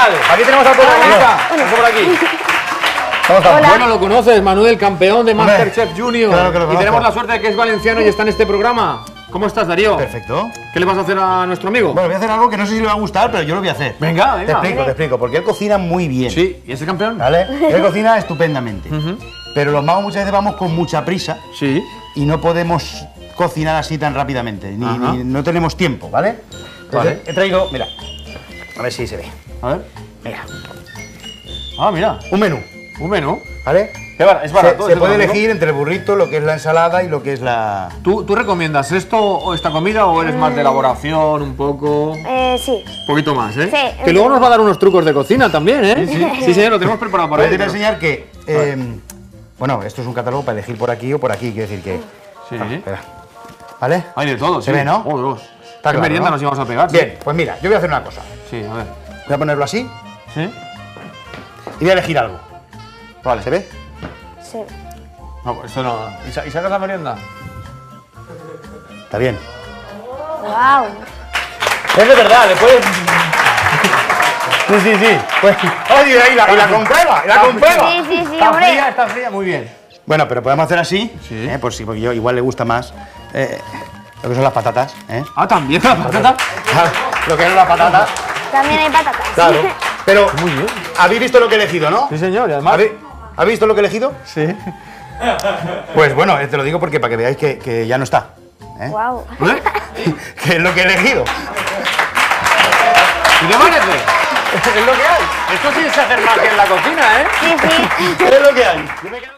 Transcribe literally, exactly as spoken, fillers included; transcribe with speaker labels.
Speaker 1: tal? Aquí tenemos al protagonista. Venga por aquí.
Speaker 2: ¿Cómo estamos?
Speaker 3: Hola.
Speaker 1: Bueno, lo conoces, Manuel, campeón de Masterchef Junior.
Speaker 2: Claro que lo
Speaker 1: y
Speaker 2: conozco.
Speaker 1: tenemos la suerte de que es valenciano y está en este programa. ¿Cómo estás, Darío?
Speaker 2: Perfecto.
Speaker 1: ¿Qué le vas a hacer a nuestro amigo?
Speaker 2: Bueno, voy a hacer algo que no sé si le va a gustar, pero yo lo voy a hacer.
Speaker 1: Venga,
Speaker 2: Te
Speaker 1: venga.
Speaker 2: explico, te explico, porque él cocina muy bien.
Speaker 1: Sí, ¿y es el campeón?
Speaker 2: ¿Vale? Él cocina estupendamente. Pero los magos muchas veces vamos con mucha prisa
Speaker 1: Sí.
Speaker 2: y no podemos cocinar así tan rápidamente. Ni,
Speaker 1: Ajá.
Speaker 2: ni- no tenemos tiempo, ¿vale? Entonces,
Speaker 1: Vale.
Speaker 2: he traído, mira, a ver si se ve.
Speaker 1: A ver.
Speaker 2: Mira,
Speaker 1: Ah, mira.
Speaker 2: un menú,
Speaker 1: Un menú.
Speaker 2: ¿vale?
Speaker 1: Qué bar- es
Speaker 2: Se,
Speaker 1: barato.
Speaker 2: se
Speaker 1: es
Speaker 2: puede
Speaker 1: económico.
Speaker 2: elegir entre el burrito, lo que es la ensalada y lo que es la...
Speaker 1: ¿Tú, ¿Tú recomiendas esto o esta comida o eres más de elaboración un poco?
Speaker 3: Eh, sí.
Speaker 1: Un poquito más, ¿eh?
Speaker 3: Sí.
Speaker 1: Que luego nos va a dar unos trucos de cocina también, ¿eh? Sí, sí. señor, lo tenemos preparado por
Speaker 2: Pero
Speaker 1: ahí.
Speaker 2: te voy a
Speaker 1: pero-
Speaker 2: enseñar que... eh, bueno, esto es un catálogo para elegir por aquí o por aquí, quiero decir que...
Speaker 1: Sí.
Speaker 2: Ah, espera. ¿Vale?
Speaker 1: Hay de todo,
Speaker 2: ¿Se
Speaker 1: sí.
Speaker 2: ve, no?
Speaker 1: Oh, Dios.
Speaker 2: Está
Speaker 1: ¿Qué
Speaker 2: claro,
Speaker 1: merienda
Speaker 2: ¿no?
Speaker 1: nos íbamos a pegar? sí?
Speaker 2: Bien, pues mira, yo voy a hacer una cosa.
Speaker 1: Sí, a ver.
Speaker 2: Voy a ponerlo así
Speaker 1: ¿Sí?
Speaker 2: y voy a elegir algo.
Speaker 1: Vale.
Speaker 2: ¿Se ve?
Speaker 3: Sí.
Speaker 1: No, pues esto no. ¿Y, sa- y sacas la merienda?
Speaker 2: Está bien.
Speaker 3: Wow.
Speaker 1: Es de verdad, después.
Speaker 2: Sí, sí, sí. Pues, oye, y la, y la comprueba, y la comprueba.
Speaker 3: Sí, sí, sí,
Speaker 1: Está
Speaker 3: hombre.
Speaker 1: fría, está fría, muy bien.
Speaker 2: Bueno, pero podemos hacer así,
Speaker 1: Sí.
Speaker 2: ¿eh? Por si, porque yo igual le gusta más eh, lo que son las patatas, ¿eh?
Speaker 1: Ah, también la patata.
Speaker 2: Claro, lo que son las patatas.
Speaker 3: También hay patatas.
Speaker 2: Claro. Pero,
Speaker 1: Muy bien.
Speaker 2: ¿habéis visto lo que he elegido, no?
Speaker 1: Sí, señor, y además.
Speaker 2: ¿Habéis, ¿habéis visto lo que he elegido?
Speaker 1: Sí.
Speaker 2: Pues bueno, eh, te lo digo porque para que veáis que, que ya no está. ¿eh?
Speaker 3: Wow.
Speaker 1: ¿Eh?
Speaker 2: Que es lo que he elegido.
Speaker 1: ¿Y qué parece? Es lo que hay. Esto sí es hacer magia en la cocina, ¿eh?
Speaker 3: Sí, sí.
Speaker 2: Es lo que hay. Yo me quedo-